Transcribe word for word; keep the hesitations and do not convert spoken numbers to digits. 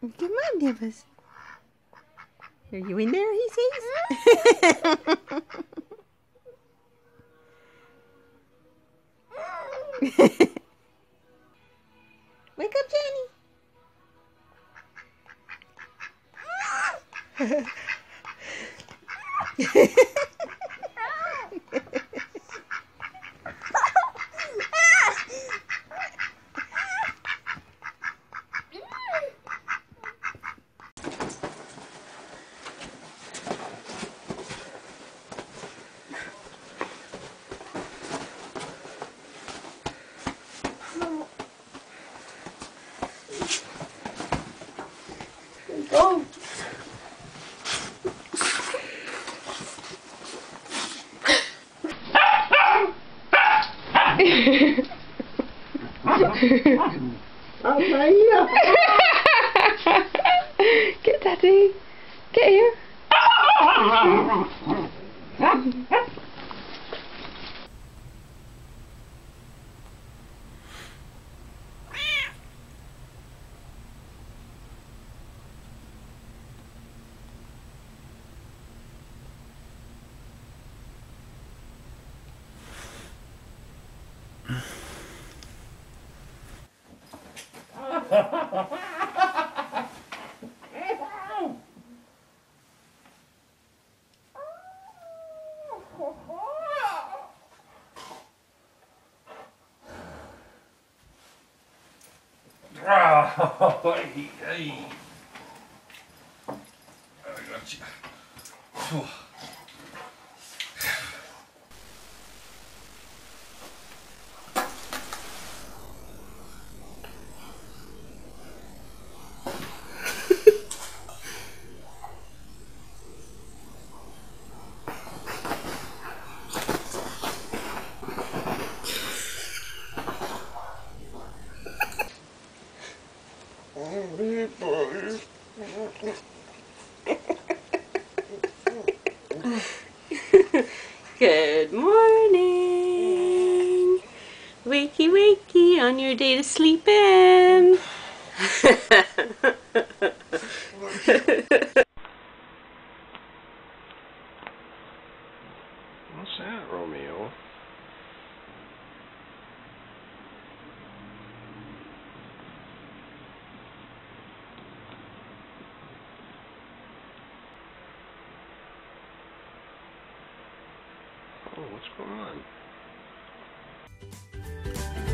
Come on, Nimbus. Are you in there, he says? Wake up, Jenny. Go. I'll play you. Get Daddy. Get here. Oh, hey, hey. I got you. Whew. Good morning. Wakey, wakey on your day to sleep in. What's that, Romeo? Oh, what's going on?